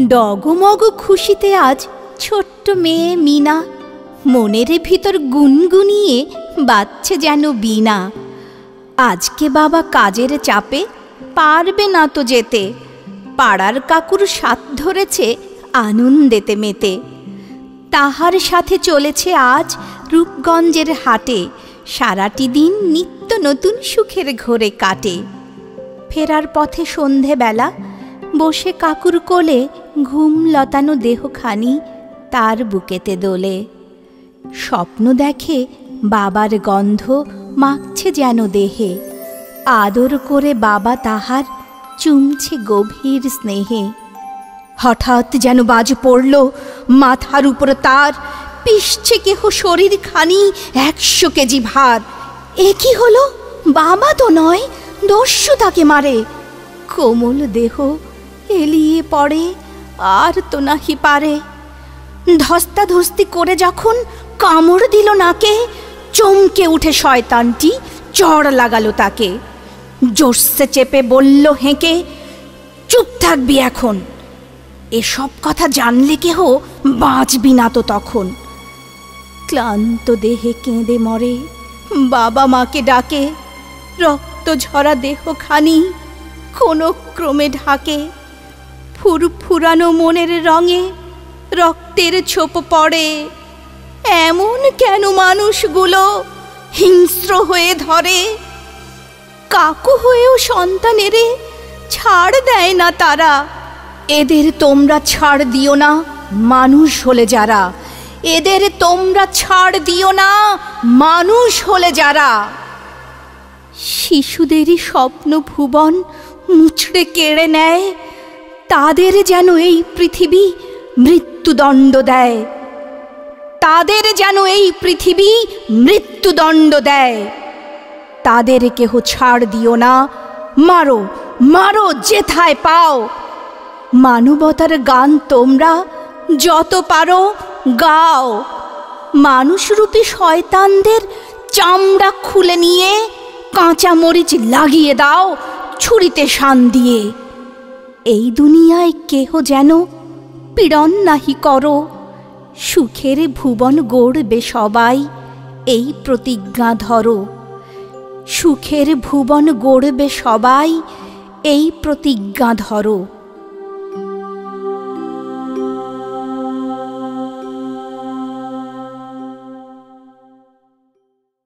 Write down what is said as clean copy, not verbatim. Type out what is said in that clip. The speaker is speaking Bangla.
ডগমগ খুশিতে আজ ছোট্ট মেয়ে মিনা মনের ভিতর গুনগুনিয়ে বাজছে যেন বীণা। আজকে বাবা কাজের চাপে পারবে না তো যেতে, পাড়ার কাকুর সাথ ধরেছে আনন্দেতে মেতে। তাহার সাথে চলেছে আজ রূপগঞ্জের হাটে, সারাটি দিন নিত্য নতুন সুখের ঘোরে কাটে। ফেরার পথে সন্ধেবেলা বসে কাকুর কোলে ঘুম লতানো দেহখানি তার বুকেতে দোলে। স্বপ্ন দেখে বাবার গন্ধ মাখছে যেন দেহে, আদর করে বাবা তাহার চুমছে গভীর স্নেহে। হঠাৎ যেন বাজ পড়ল মাথার উপর তার, পিষছে কেহ শরীরখানি 100 কেজি ভার। এ কি হলো, বাবা তো নয়, দস্যু তাকে মারে। কোমল দেহ এলিয়ে পড়ে আর তো নাহি পারে। ধস্তাধস্তি করে যখন কামড় দিল নাকে, চমকে উঠে শয়তানটি চড় লাগালো তাকে। জোরসে চেপে বলল হেঁকে, চুপ থাকবি এখন, এসব কথা জানলে কেহ বাঁচবি না তো তখন। ক্লান্ত দেহে কেঁদে মরে বাবা মাকে ডাকে, রক্ত ঝরা দেহখানি কোনো ক্রমে ঢাকে। ফুরফুরানো মনের রঙে রক্তের ছোপ পড়ে, এমন কেন মানুষগুলো হিংস্র হয়ে ধরে। কাকু হয়েও সন্তানেরে ছাড় দেয় না তারা, এদের তোমরা ছাড় দিও না মানুষ হলে যারা, এদের তোমরা ছাড় দিও না মানুষ হলে যারা। শিশুদেরই স্বপ্ন ভুবন মুচড়ে কেড়ে নেয়, তাদের যেন এই পৃথিবী মৃত্যুদণ্ড দেয়, তাদের যেন এই পৃথিবী মৃত্যুদণ্ড দেয়। তাদের কেহ ছাড় দিও না, মারো মারো যেথায় পাও। মানবতার গান তোমরা যত পারো গাও। মানুষরূপী শয়তানদের চামড়া খুলে নিয়ে কাঁচা মরিচ লাগিয়ে দাও ছুরিতে শান দিয়ে। এই দুনিয়ায় কেহ যেন পীড়ন নাহি করো, সুখের ভুবন গড়বে সবাই এই প্রতিজ্ঞা ধরো। সুখের ভুবন গড়বে সবাই এই প্রতিজ্ঞা ধরো।